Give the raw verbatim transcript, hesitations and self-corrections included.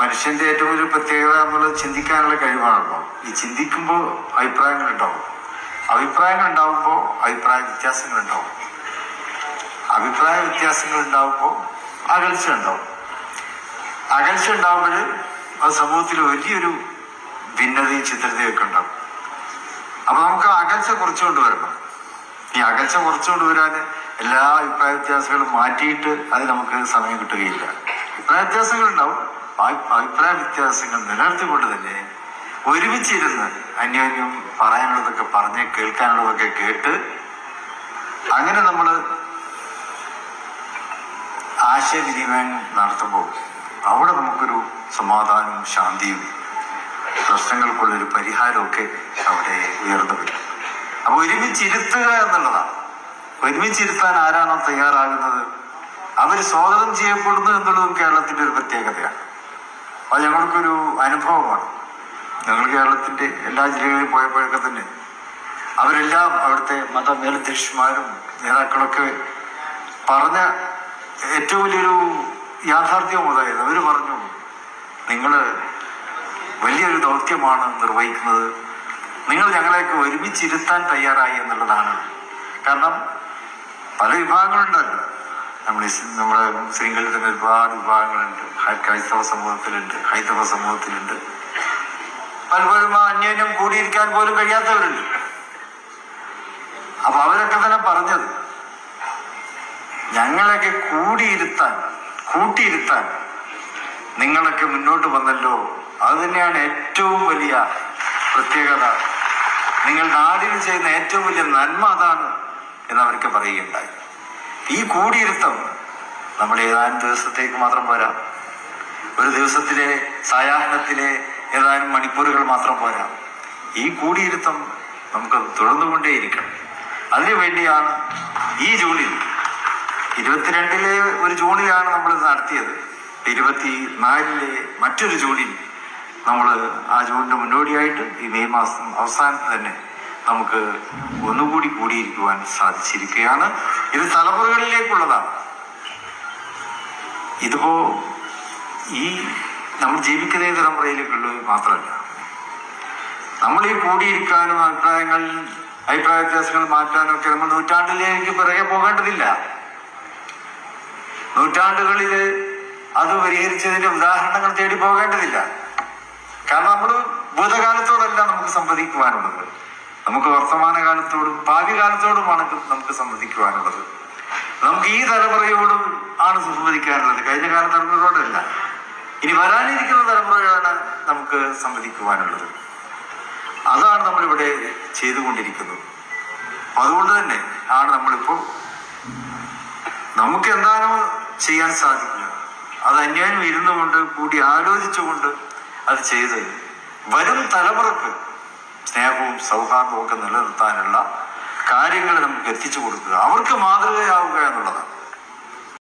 മനുഷ്യന്റെ ഏറ്റവും ഒരു പ്രത്യേകത എന്നുള്ളത് ചിന്തിക്കാനുള്ള കഴിവാണല്ലോ. ഈ ചിന്തിക്കുമ്പോൾ അഭിപ്രായങ്ങൾ ഉണ്ടാവും, അഭിപ്രായങ്ങൾ ഉണ്ടാവുമ്പോൾ അഭിപ്രായ വ്യത്യാസങ്ങൾ ഉണ്ടാവും, അഭിപ്രായ വ്യത്യാസങ്ങൾ ഉണ്ടാവുമ്പോൾ അകൽച്ച ഉണ്ടാവും. അകൽച്ച ഉണ്ടാവുമ്പോൾ അത് സമൂഹത്തിൽ വലിയൊരു ഭിന്നതയും ചിത്രതയും ഒക്കെ ഉണ്ടാവും. അപ്പൊ നമുക്ക് അകൽച്ച കുറച്ചുകൊണ്ട് വരണം. ഈ അകൽച്ച കുറച്ചുകൊണ്ട് വരാൻ എല്ലാ അഭിപ്രായ വ്യത്യാസങ്ങളും മാറ്റിയിട്ട് അത് നമുക്ക് സമയം കിട്ടുകയില്ല. അഭിപ്രായ വ്യത്യാസങ്ങൾ ഉണ്ടാവും, അഭിപ്രായ വ്യത്യാസങ്ങൾ നിലനിർത്തിക്കൊണ്ട് തന്നെ ഒരുമിച്ചിരുന്ന് അന്യോന്യം പറയാനുള്ളതൊക്കെ പറഞ്ഞ് കേൾക്കാനുള്ളതൊക്കെ കേട്ട് അങ്ങനെ നമ്മൾ ആശയവിനിമയം നടത്തുമ്പോൾ അവിടെ നമുക്കൊരു സമാധാനവും ശാന്തിയും പ്രശ്നങ്ങൾക്കുള്ളൊരു പരിഹാരമൊക്കെ അവിടെ ഉയർന്നു വരും. അപ്പൊ ഒരുമിച്ചിരുത്തുക എന്നുള്ളതാണ്. ഒരുമിച്ചിരുത്താൻ ആരാണോ തയ്യാറാകുന്നത് അവർ സ്വാഗതം ചെയ്യപ്പെടുന്നു എന്നുള്ളതും കേരളത്തിന്റെ ഒരു പ്രത്യേകതയാണ്. അത് ഞങ്ങൾക്കൊരു അനുഭവമാണ്. ഞങ്ങൾ കേരളത്തിന്റെ എല്ലാ ജില്ലകളിൽ പോയപ്പോഴൊക്കെ തന്നെ അവരെല്ലാം അവിടുത്തെ മത മേലധ്യക്ഷന്മാരും നേതാക്കളൊക്കെ പറഞ്ഞ ഏറ്റവും വലിയൊരു യാഥാർത്ഥ്യം അതായത് അവർ പറഞ്ഞു, നിങ്ങൾ വലിയൊരു ദൗത്യമാണ് നിർവഹിക്കുന്നത്, നിങ്ങൾ ഞങ്ങളെയൊക്കെ ഒരുമിച്ചിരുത്താൻ തയ്യാറായി എന്നുള്ളതാണ്. കാരണം പല വിഭാഗങ്ങളുണ്ടല്ലോ, നമ്മൾ നമ്മുടെ മുസ്ലിങ്ങളിൽ തന്നെ ഒരുപാട് വിഭാഗങ്ങളുണ്ട്, ക്രൈസ്തവ സമൂഹത്തിലുണ്ട്, ഹൈന്ദവ സമൂഹത്തിലുണ്ട്, പലപ്പോഴും അന്യോന്യം കൂടിയിരിക്കാൻ പോലും കഴിയാത്തവരുണ്ട്. അപ്പൊ അവരൊക്കെ തന്നെ പറഞ്ഞത് ഞങ്ങളൊക്കെ കൂടിയിരുത്താൻ കൂട്ടിയിരുത്താൻ നിങ്ങളൊക്കെ മുന്നോട്ട് വന്നല്ലോ, അത് തന്നെയാണ് ഏറ്റവും വലിയ പ്രത്യേകത, നിങ്ങൾ നാടിന് ചെയ്യുന്ന ഏറ്റവും വലിയ നന്മ അതാണ് എന്നവർക്ക് പറയുകയുണ്ടായി. ഈ കൂടിയിരുത്തം നമ്മൾ ഏതാനും ദിവസത്തേക്ക് മാത്രം പോരാ, ഒരു ദിവസത്തിലെ സായാഹ്നത്തിലെ ഏതാനും മണിക്കൂറുകൾ മാത്രം പോരാ. ഈ കൂടിയിരുത്തം നമുക്ക് തുടർന്നുകൊണ്ടേയിരിക്കണം. അതിനു വേണ്ടിയാണ് ഈ ജൂണിൽ ഇരുപത്തിരണ്ടിലെ ഒരു ജൂണിലാണ് നമ്മൾ നടത്തിയത്. ഇരുപത്തി നാലിലെ മറ്റൊരു ജൂണിൽ നമ്മൾ ആ ജൂണിന്റെ മുന്നോടിയായിട്ട് ഈ മെയ് മാസം അവസാനത്ത് തന്നെ നമുക്ക് ഒന്നുകൂടി കൂടിയിരിക്കുവാൻ സാധിച്ചിരിക്കുകയാണ്. ഇത് തലമുറകളിലേക്കുള്ളതാണ്. ഇതിപ്പോ ഈ നമ്മൾ ജീവിക്കുന്ന തലമുറയിലേക്കുള്ളത് മാത്രമല്ല, നമ്മൾ ഈ കൂടിയിരിക്കാനും അഭിപ്രായങ്ങൾ അഭിപ്രായ വ്യത്യാസങ്ങൾ മാറ്റാനും ഒക്കെ നമ്മൾ നൂറ്റാണ്ടിലേക്ക് പിറകെ പോകേണ്ടതില്ല. നൂറ്റാണ്ടുകളില് അത് പരിഹരിച്ചതിന്റെ ഉദാഹരണങ്ങൾ തേടി പോകേണ്ടതില്ല. കാരണം നമ്മൾ ഭൂതകാലത്തോടല്ല നമുക്ക് സംവദിക്കുവാനുള്ളത്, നമുക്ക് വർത്തമാനകാലത്തോടും ഭാവി കാലത്തോടുമാണ് നമുക്ക് സംവദിക്കുവാനുള്ളത്. നമുക്ക് ഈ തലമുറയോടും ആണ് സംവദിക്കാനുള്ളത്, കഴിഞ്ഞ കാല തലമുറയോടല്ല. ഇനി വരാനിരിക്കുന്ന തലമുറയാണ് നമുക്ക് സംവദിക്കുവാനുള്ളത്. അതാണ് നമ്മളിവിടെ ചെയ്തുകൊണ്ടിരിക്കുന്നത്. അതുകൊണ്ട് തന്നെ ആണ് നമ്മളിപ്പോ നമുക്ക് എന്താണോ ചെയ്യാൻ സാധിക്കുക അത് അന്യോന്യം ഇരുന്നു കൊണ്ട് കൂടി ആലോചിച്ചുകൊണ്ട് അത് ചെയ്ത് വരും തലമുറക്ക് സ്നേഹവും സൗഹാർദ്ദവും ഒക്കെ നിലനിർത്താനുള്ള കാര്യങ്ങൾ നമുക്ക് എത്തിച്ചു കൊടുക്കുക, അവർക്ക് മാതൃകയാവുക എന്നുള്ളതാണ്.